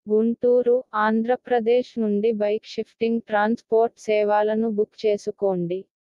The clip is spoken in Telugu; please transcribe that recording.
గుంటూరు, ఆంధ్రప్రదేశ్ నుండి బైక్ షిఫ్టింగ్ ట్రాన్స్పోర్ట్ సేవలను బుక్ చేసుకోండి.